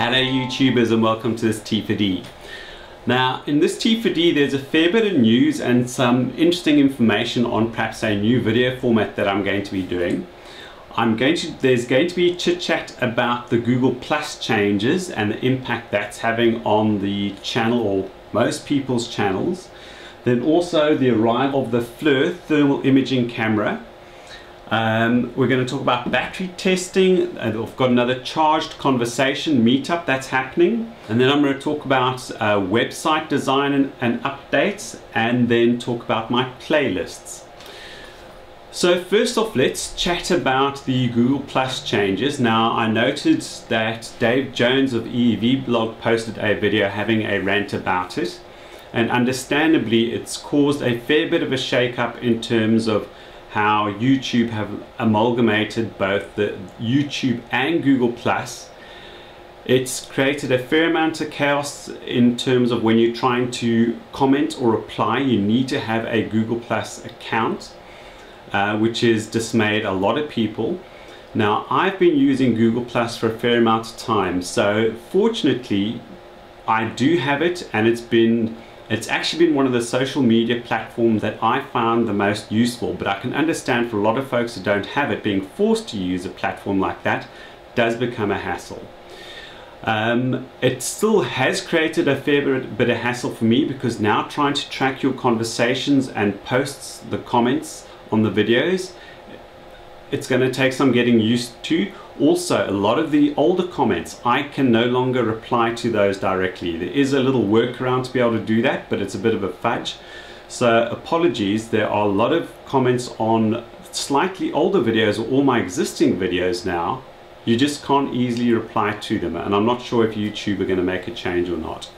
Hello YouTubers and welcome to this T4D. Now in this T4D there's a fair bit of news and some interesting information on perhaps a new video format that I'm going to be doing. There's going to be chit chat about the Google Plus changes and the impact that's having on the channel or most people's channels. Then also the arrival of the FLIR thermal imaging camera. We're going to talk about battery testing, and we've got another charged conversation meetup that's happening, and then I'm going to talk about website design and updates, and then talk about my playlists. So first off, let's chat about the Google Plus changes. Now I noted that Dave Jones of EEV blog posted a video having a rant about it, and understandably it's caused a fair bit of a shake-up in terms of how YouTube have amalgamated both the YouTube and Google Plus. It's created a fair amount of chaos in terms of when you're trying to comment or reply, you need to have a Google Plus account, which has dismayed a lot of people. Now I've been using Google Plus for a fair amount of time, so fortunately I do have it, and it's actually been one of the social media platforms that I found the most useful. But I can understand for a lot of folks who don't have it, being forced to use a platform like that does become a hassle. It still has created a fair bit of hassle for me, because now trying to track your conversations and posts, the comments on the videos, it's going to take some getting used to. Also, a lot of the older comments, I can no longer reply to those directly. There is a little workaround to be able to do that, but it's a bit of a fudge. So apologies, there are a lot of comments on slightly older videos or all my existing videos now. You just can't easily reply to them, and I'm not sure if YouTube are going to make a change or not.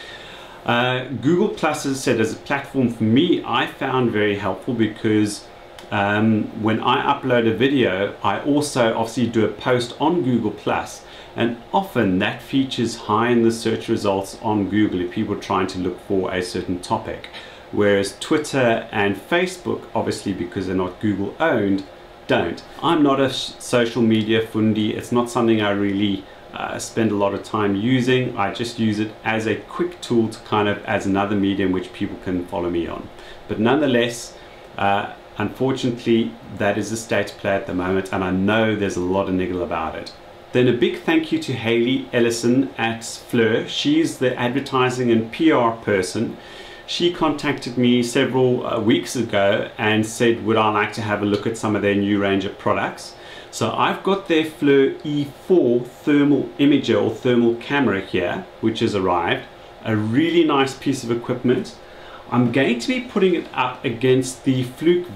Google Plus, as I said, as a platform for me, I found very helpful, because when I upload a video, I also obviously do a post on Google Plus, and often that features high in the search results on Google if people are trying to look for a certain topic, whereas Twitter and Facebook, obviously because they're not Google owned, don't. I'm not a social media fundi. It's not something I really spend a lot of time using. I just use it as a quick tool to as another medium which people can follow me on. But nonetheless, unfortunately, that is the state of play at the moment, and I know there's a lot of niggle about it. Then a big thank you to Haley Ellison at FLIR. She's the advertising and PR person. She contacted me several weeks ago and said, would I like to have a look at some of their new range of products. So I've got their FLIR E4 thermal imager or thermal camera here, which has arrived. A really nice piece of equipment. I'm going to be putting it up against the Fluke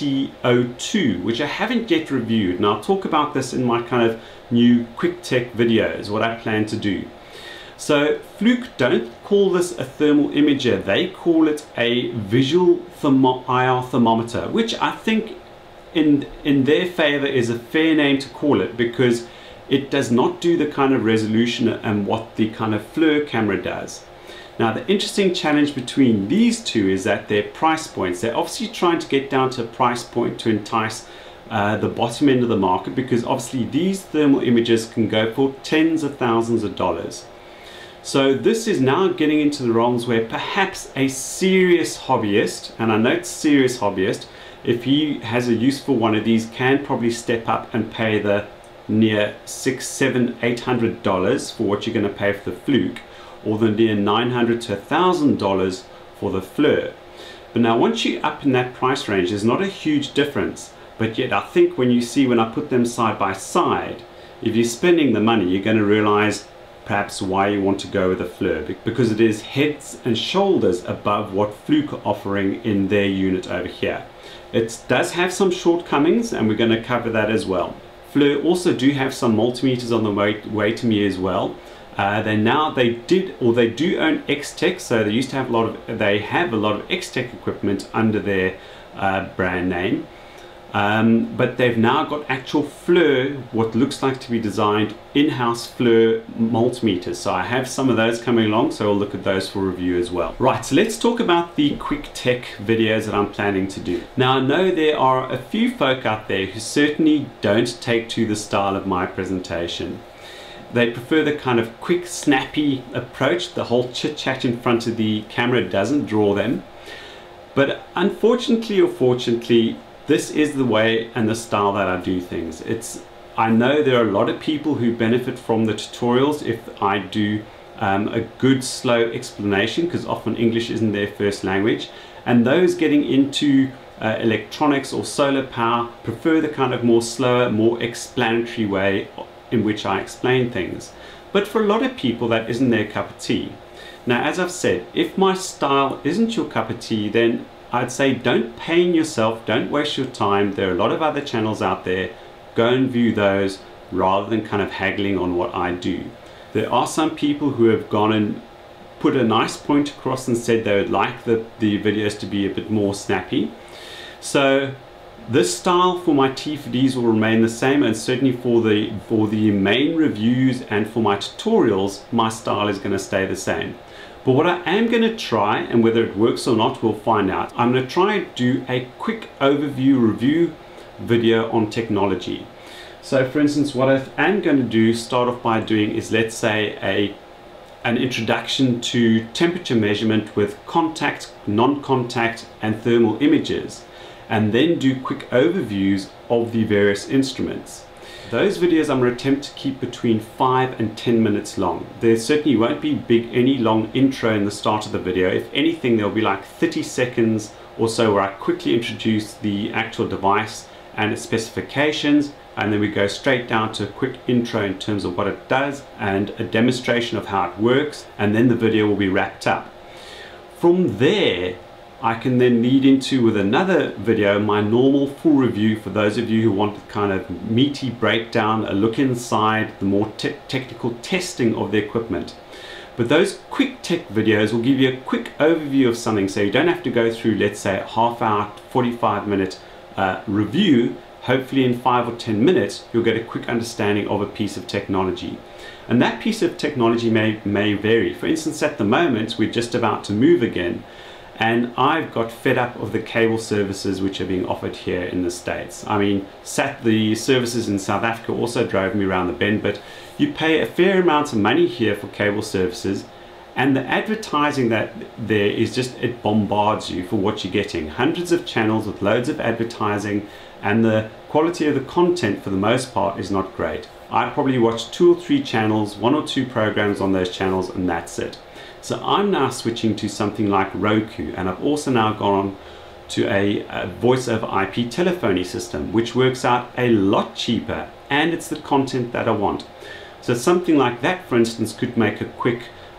VT02, which I haven't yet reviewed, and I'll talk about this in my new QuickTech videos, what I plan to do. So Fluke don't call this a thermal imager, they call it a visual IR thermometer, which I think in their favor is a fair name to call it, because it does not do the kind of resolution and what the FLIR camera does. Now the interesting challenge between these two is that their price points. They're obviously trying to get down to a price point to entice the bottom end of the market, because obviously these thermal images can go for tens of thousands of dollars. So this is now getting into the realms where perhaps a serious hobbyist, and I note serious hobbyist, if he has a use for one of these, can probably step up and pay the near $600, $700, $800 for what you're going to pay for the Fluke, or the near $900 to $1,000 for the FLIR. But now once you're up in that price range, there's not a huge difference, but yet I think when I put them side by side, if you're spending the money, you're going to realize perhaps why you want to go with the FLIR, because it is heads and shoulders above what Fluke are offering in their unit over here. It does have some shortcomings, and we're going to cover that as well. FLIR also do have some multimeters on the way to me as well. They do own X-Tech, so they have a lot of X-Tech equipment under their brand name, but they've now got actual FLIR, what looks like to be designed in-house FLIR multimeters. So I have some of those coming along, so we'll look at those for review as well. Right, so let's talk about the QuickTech videos that I'm planning to do. Now I know there are a few folk out there who certainly don't take to the style of my presentation. They prefer the kind of quick, snappy approach. The whole chit-chat in front of the camera doesn't draw them. But unfortunately or fortunately, this is the way and the style that I do things. I know there are a lot of people who benefit from the tutorials if I do a good slow explanation, because often English isn't their first language, and those getting into electronics or solar power prefer the kind of more slower, more explanatory way in which I explain things. But for a lot of people that isn't their cup of tea. Now, as I've said, if my style isn't your cup of tea, then I'd say don't pain yourself, don't waste your time. There are a lot of other channels out there. Go and view those rather than kind of haggling on what I do. There are some people who have gone and put a nice point across and said they would like the videos to be a bit more snappy. So this style for my T4Ds will remain the same, and certainly for the main reviews and for my tutorials, my style is going to stay the same. But what I am going to try, and whether it works or not, we'll find out. I'm going to try and do a quick overview review video on technology. So for instance, what I am going to do, start off by doing is, let's say, an introduction to temperature measurement with contact, non-contact and thermal images, and then do quick overviews of the various instruments. Those videos I'm going to attempt to keep between 5 and 10 minutes long. There certainly won't be any long intro in the start of the video. If anything, there'll be like 30 seconds or so where I quickly introduce the actual device and its specifications, and then we go straight down to a quick intro in terms of what it does and a demonstration of how it works, and then the video will be wrapped up. From there, I can then lead into, with another video, my normal full review for those of you who want the kind of meaty breakdown, a look inside, the more technical testing of the equipment. But those QuickTech videos will give you a quick overview of something, so you don't have to go through, let's say, a half-hour, 45-minute review. Hopefully in 5 or 10 minutes, you'll get a quick understanding of a piece of technology. And that piece of technology may vary. For instance, at the moment, we're just about to move again, and I've got fed up of the cable services which are being offered here in the States. I mean, the services in South Africa also drove me around the bend, but you pay a fair amount of money here for cable services, and the advertising that there is just, it bombards you for what you're getting. Hundreds of channels with loads of advertising, and the quality of the content for the most part is not great. I probably watch 2 or 3 channels, 1 or 2 programs on those channels, and that's it. So I'm now switching to something like Roku, and I've also now gone to a voice over IP telephony system, which works out a lot cheaper, and it's the content that I want. So something like that, for instance, could make a quick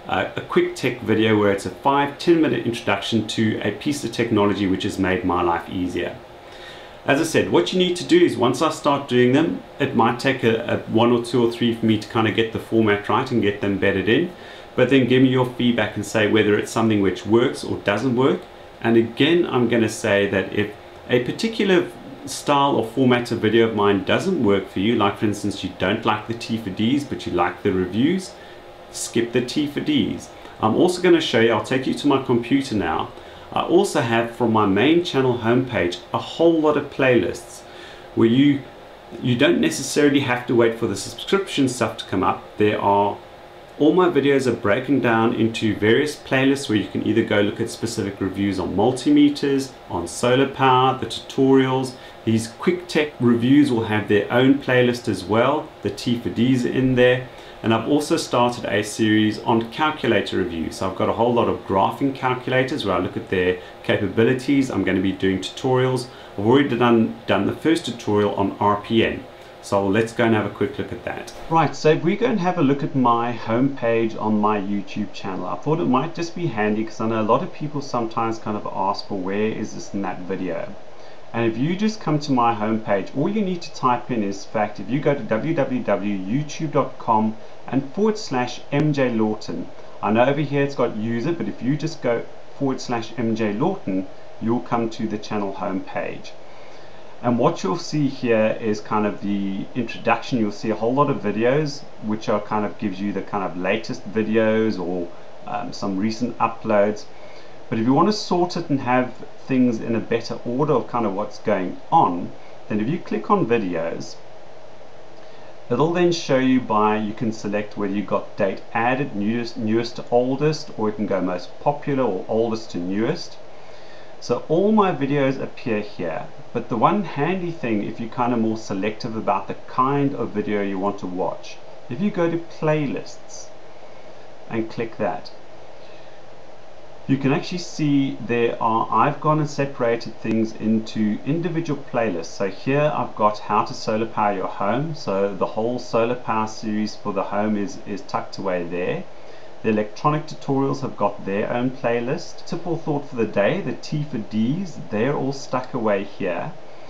tech video where it's a 5-10 minute introduction to a piece of technology which has made my life easier. As I said, what you need to do is, once I start doing them, it might take a 1 or 2 or 3 for me to kind of get the format right and get them bedded in. But then give me your feedback and say whether it's something which works or doesn't work. And again, I'm going to say that if a particular style or format of video of mine doesn't work for you, like for instance, you don't like the T4Ds but you like the reviews, skip the T4Ds. I'm also going to show you, I'll take you to my computer now. I also have, from my main channel homepage, a whole lot of playlists where you don't necessarily have to wait for the subscription stuff to come up. All my videos are broken down into various playlists where you can either go look at specific reviews on multimeters, on solar power, the tutorials. These QuickTech reviews will have their own playlist as well. The T4Ds are in there. And I've also started a series on calculator reviews. So I've got a whole lot of graphing calculators where I look at their capabilities. I'm going to be doing tutorials. I've already done the first tutorial on RPN. So let's go and have a quick look at that. Right, so if we go and have a look at my homepage on my YouTube channel, I thought it might just be handy because I know a lot of people sometimes kind of ask for where is this in that video. And if you just come to my homepage, all you need to type in is, in fact, if you go to www.youtube.com and /MJ Lawton. I know over here it's got user, but if you just go /MJ Lawton, you'll come to the channel homepage. And what you'll see here is kind of the introduction. You'll see a whole lot of videos which are kind of gives you the kind of latest videos or some recent uploads. But if you want to sort it and have things in a better order of kind of what's going on, then if you click on videos, It'll then show you you can select whether you got date added, newest to oldest, or you can go most popular or oldest to newest. So all my videos appear here, but the one handy thing, if you're kind of more selective about the kind of video you want to watch, if you go to playlists and click that, you can actually see I've gone and separated things into individual playlists. So here I've got how to solar power your home, so the whole solar power series for the home is tucked away there. The electronic tutorials have got their own playlist. Simple thought for the day, the T4Ds, they're all stuck away here.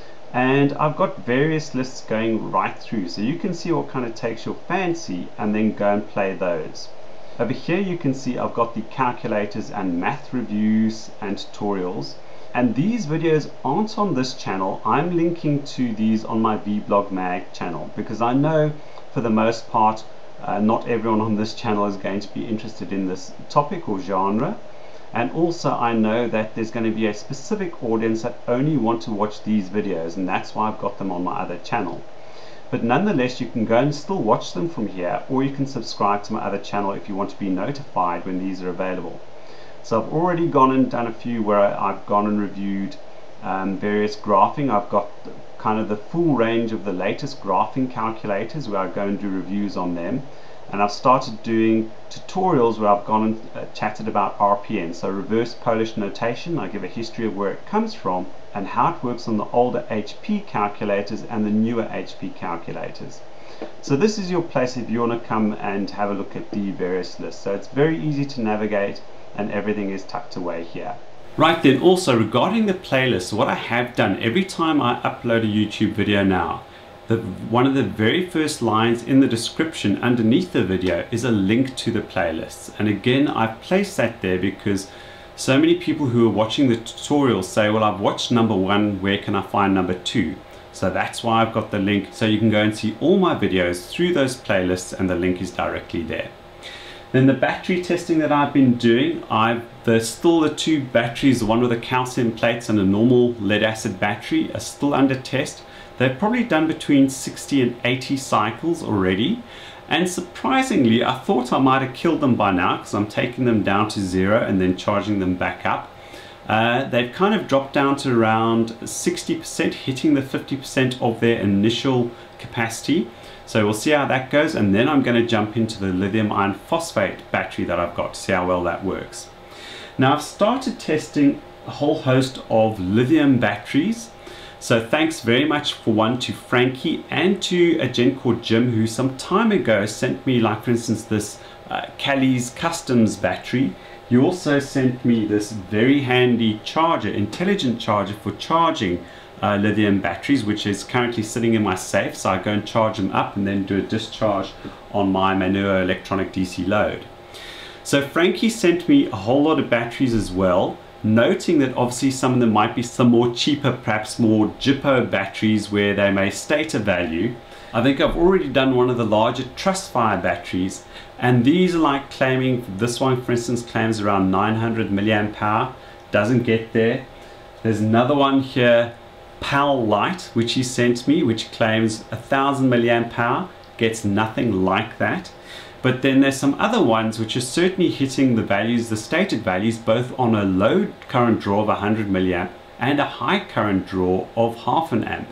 And I've got various lists going right through, so you can see what kind of takes your fancy and then go and play those. Over here you can see I've got the calculators and math reviews and tutorials, and these videos aren't on this channel. I'm linking to these on my vblog mag channel, because I know for the most part not everyone on this channel is going to be interested in this topic or genre, and also I know that there's going to be a specific audience that only want to watch these videos, and that's why I've got them on my other channel. But nonetheless, you can go and still watch them from here, or you can subscribe to my other channel if you want to be notified when these are available. So I've already gone and done a few where I've gone and reviewed various graphing. I've got kind of the full range of the latest graphing calculators where I go and do reviews on them, and I've started doing tutorials where I've gone and chatted about RPN, so reverse Polish notation. I give a history of where it comes from and how it works on the older HP calculators and the newer HP calculators. So this is your place if you want to come and have a look at the various lists. So it's very easy to navigate and everything is tucked away here. Right then, also regarding the playlist, what I have done every time I upload a YouTube video now, one of the very first lines in the description underneath the video is a link to the playlists. And again, I've placed that there because so many people who are watching the tutorial say, well, I've watched number 1, where can I find number 2? So that's why I've got the link, so you can go and see all my videos through those playlists, and the link is directly there. Then the battery testing that I've been doing, there's still the 2 batteries, the one with the calcium plates and a normal lead acid battery, are still under test. They've probably done between 60 and 80 cycles already. And surprisingly, I thought I might have killed them by now because I'm taking them down to 0 and then charging them back up. They've kind of dropped down to around 60%, hitting the 50% of their initial capacity. So we'll see how that goes, and then I'm going to jump into the lithium iron phosphate battery that I've got to see how well that works. Now I've started testing a whole host of lithium batteries. So thanks very much for one to Frankie and to a gent called Jim, who some time ago sent me, like for instance, this Cali's Customs battery. You also sent me this very handy charger, intelligent charger for charging lithium batteries, which is currently sitting in my safe. So I go and charge them up and then do a discharge on my Manuo electronic DC load. So Frankie sent me a whole lot of batteries as well, noting that obviously some of them might be some more cheaper, perhaps more JIPO batteries where they may state a value. I think I've already done one of the larger Trustfire batteries, and these are like claiming, this one for instance claims around 900 milliamp hour, doesn't get there. There's another one here, Pal Light, which he sent me, which claims 1000 milliamp hour, gets nothing like that. But then there's some other ones which are certainly hitting the values, the stated values, both on a low current draw of 100 milliamp and a high current draw of half an amp.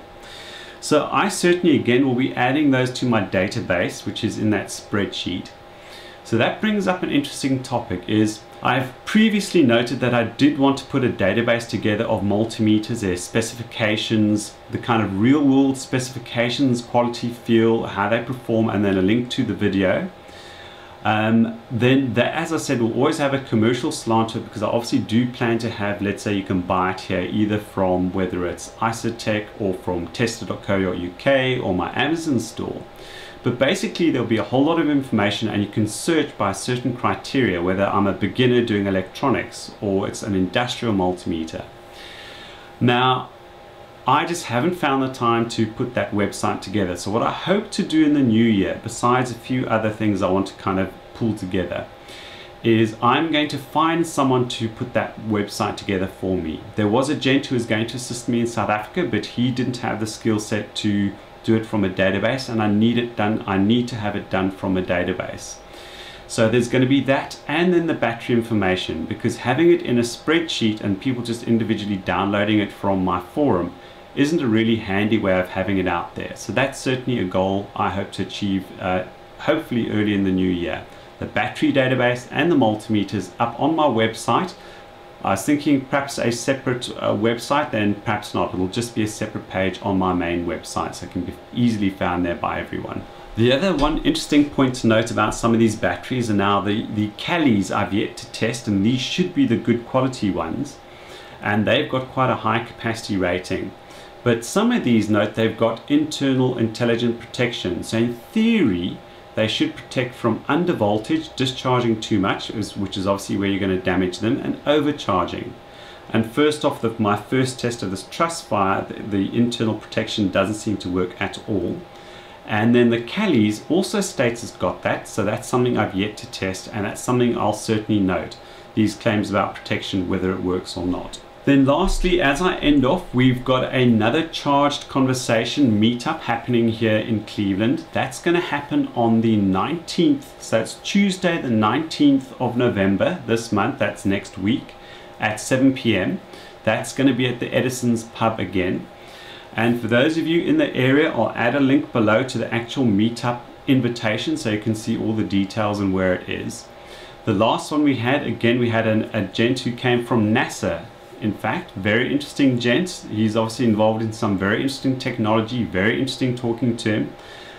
So I certainly again will be adding those to my database, which is in that spreadsheet. So that brings up an interesting topic. I've previously noted that I did want to put a database together of multimeters, their specifications, the kind of real world specifications, quality, feel, how they perform, and then a link to the video. As I said, we'll always have a commercial slant to it, because I obviously do plan to have, let's say you can buy it here either from whether it's Isotech or from tester.co.uk or my Amazon store. But basically there'll be a whole lot of information, and you can search by certain criteria, whether I'm a beginner doing electronics or it's an industrial multimeter. Now, I just haven't found the time to put that website together. So what I hope to do in the new year, besides a few other things I want to kind of pull together, is I'm going to find someone to put that website together for me. There was a gent who was going to assist me in South Africa, but he didn't have the skill set to do it from a database, and I need to have it done from a database. So there's going to be that, and then the battery information, because having it in a spreadsheet and people just individually downloading it from my forum isn't a really handy way of having it out there. So that's certainly a goal I hope to achieve hopefully early in the new year. The battery database and the multimeters up on my website. I was thinking perhaps a separate website, then perhaps not. It'll just be a separate page on my main website, so it can be easily found there by everyone. The other one interesting point to note about some of these batteries are now the Calis I've yet to test, and these should be the good quality ones, and they've got quite a high capacity rating. But some of these, note, they've got internal intelligent protection. So in theory, they should protect from under voltage, discharging too much, which is obviously where you're going to damage them, and overcharging. And first off, my first test of this truss fire, the internal protection doesn't seem to work at all. And then the Calis also states it's got that, so that's something I've yet to test, and that's something I'll certainly note, these claims about protection, whether it works or not. Then lastly, as I end off, we've got another Charged Conversation meetup happening here in Cleveland. That's going to happen on the 19th, so it's Tuesday the 19th of November this month, that's next week, at 7 p.m. That's going to be at the Edison's pub again. And for those of you in the area, I'll add a link below to the actual meetup invitation so you can see all the details and where it is. The last one we had, again, we had a gent who came from NASA. In fact, very interesting gent. He's obviously involved in some very interesting technology, very interesting talking to him.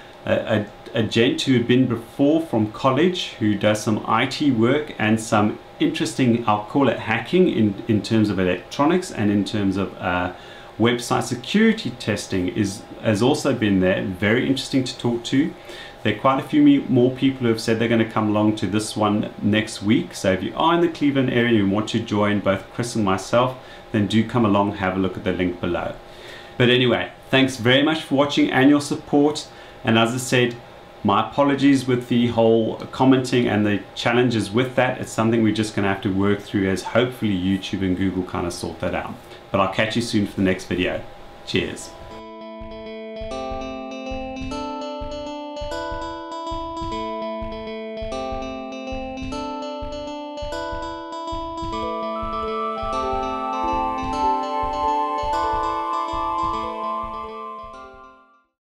A gent who had been before from college, who does some IT work and some interesting, I'll call it hacking in terms of electronics and in terms of website security testing has also been there. Very interesting to talk to. There are quite a few more people who have said they're going to come along to this one next week. So if you are in the Cleveland area and you want to join both Chris and myself, then do come along, have a look at the link below. But anyway, thanks very much for watching and your support. And as I said, my apologies with the whole commenting and the challenges with that. It's something we're just going to have to work through as hopefully YouTube and Google kind of sort that out. But I'll catch you soon for the next video. Cheers.